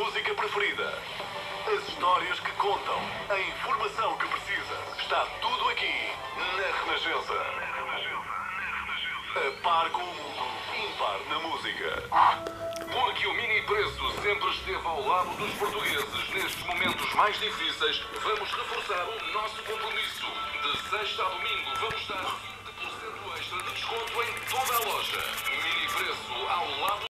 música preferida, as histórias que contam, a informação que precisa. Está tudo aqui na Renascença. A par com o mundo, impar na música. Porque o Mini Preço sempre esteve ao lado dos portugueses nestes momentos mais difíceis, vamos reforçar o nosso compromisso. De sexta a domingo vamos dar 20% extra de desconto em toda a loja.